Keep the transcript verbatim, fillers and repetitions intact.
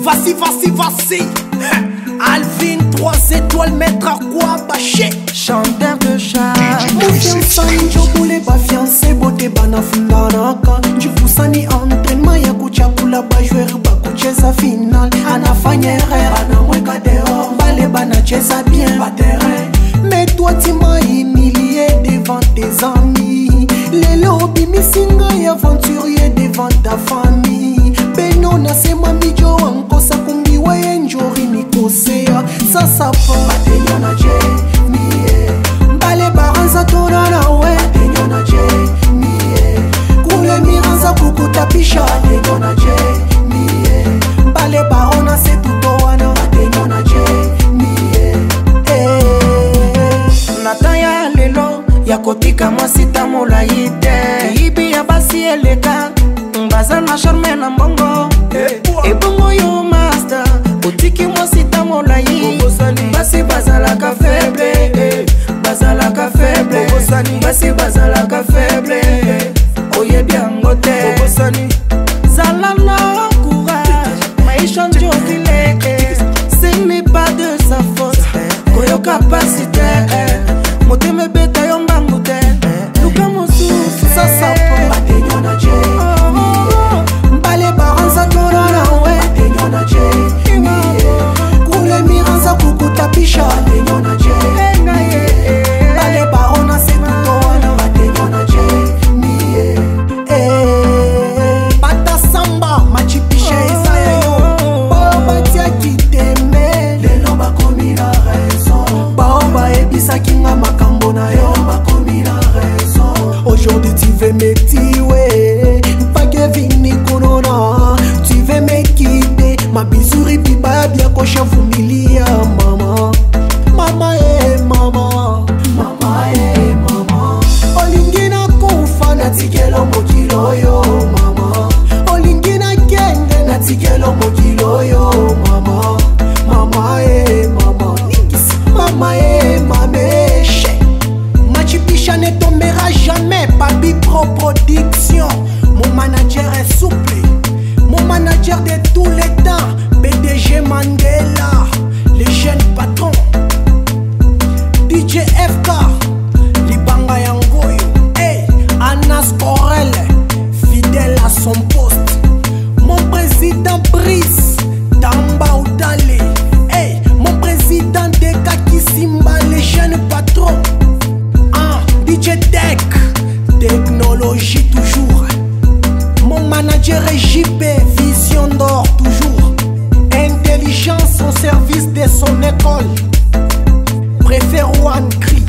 Vas-y, vas-y, vas-y. Alvin, trois étoiles, maître à quoi bâcher. Chanteur de charme. Mufiansani jobule ba fiancé bote bana fundanaka. Jifusani entraînement ya kuchakula ba joueur ba kucheza final. Anafanya erreur anamweka dehors. Bale bana cheza bien ba terrain. Mais toi tu m'as humilié devant tes amis. Lelo bimisinga ya aventurier devant ta famille. Beno na sema mijo wankosa kumbiwa enjori mikosea. Sasa pa batenyo na je miye. Mbale baranza tona na we batenyo na je miye. Kule miranza kukutapisha batenyo na je miye. Mbale barona se tutowana batenyo na je miye. Nataya lelo ya kotika mwasita molaite. Ibi ya basi eleka baza na charme na mbongo. Ebongo yo master otiki mwasita molai. Basi bazalaka faible, bazalaka faible. Basi bazalaka faible, oye biango te. Zala na courage, maisha ndio vile. Ce n'est pas de sa faute, koyo capacité. Moteme beta yo mbangu te. Luka mosusu sasa po batenyo na je. Mbale baranza tona na we batenyo na je. Kule miranza kukutapisha batenyo na je. Mbale barona se tutowana batenyo na je. Bata samba machipisha ezaya yo. Bao batia kiteme lelo bakomi na raison. Bao baebisa kinga makambo na yo bakomi na raison. Aujourd'hui tu veux me tuer, pas que vini konona. Tu veux me quitter, ma bisouri pipa bien coche vumilia mama. Mama eh mama, mama eh mama. Olingina kufa na tikelo mokilo yo mama. Olingina kende na tikelo mokilo yo mama. Mama eh mama, mama eh mameshe. Machipisha ne tombera jamais. Papi Pro Production. Mon manager est souple. Mon manager de tous les temps. P D G Mandela. Les jeunes patrons. D J F K. Libanga Yangoyo. Hey, Anas Corel. Fidèle à son poste. Mon président Brice. Tamba Oudale. Hey, mon président Deka Kisimba. Les jeunes patrons. Ah, D J Tech. Technologie toujours. Mon manager est J P. Vision d'or toujours. Intelligence au service de son école. Préfère One Cri.